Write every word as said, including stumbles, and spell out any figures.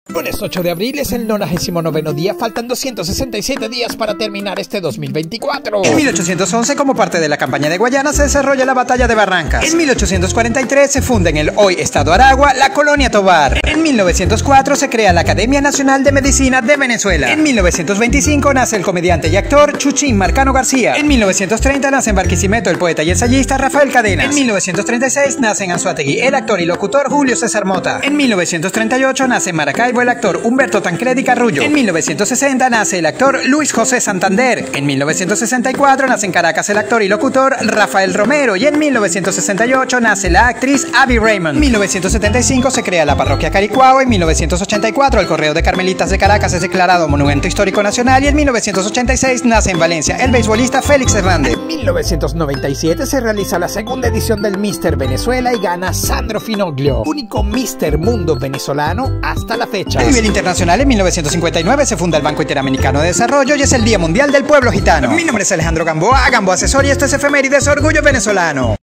Lunes ocho de abril es el novagésimo noveno día, faltan doscientos sesenta y siete días para terminar este dos mil veinticuatro. En mil ochocientos once, como parte de la campaña de Guayana, se desarrolla la Batalla de Barrancas. En mil ochocientos cuarenta y tres se funda en el hoy Estado Aragua la Colonia Tovar. En mil novecientos cuatro se crea la Academia Nacional de Medicina de Venezuela. En mil novecientos veinticinco nace el comediante y actor Chuchín Marcano García. En mil novecientos treinta nace en Barquisimeto el poeta y ensayista Rafael Cadenas. En mil novecientos treinta y seis nace en Anzoátegui el actor y locutor Julio César Mota. En mil novecientos treinta y ocho nace en Maracaibo el actor Humberto Tancredi Carrullo. En mil novecientos sesenta nace el actor Luis José Santander. En mil novecientos sesenta y cuatro nace en Caracas el actor y locutor Rafael Romero. Y en mil novecientos sesenta y ocho nace la actriz Abby Raymond. En mil novecientos setenta y cinco se crea la parroquia Caricuao. En mil novecientos ochenta y cuatro el Correo de Carmelitas de Caracas es declarado Monumento Histórico Nacional. Y en mil novecientos ochenta y seis nace en Valencia el beisbolista Félix Hernández. En mil novecientos noventa y siete se realiza la segunda edición del míster Venezuela y gana Sandro Finoglio, único míster Mundo venezolano hasta la fecha. A nivel internacional, en mil novecientos cincuenta y nueve se funda el Banco Interamericano de Desarrollo y es el Día Mundial del Pueblo Gitano. Mi nombre es Alejandro Gamboa, Gamboa Asesor, y esto es Efemérides Orgullo Venezolano.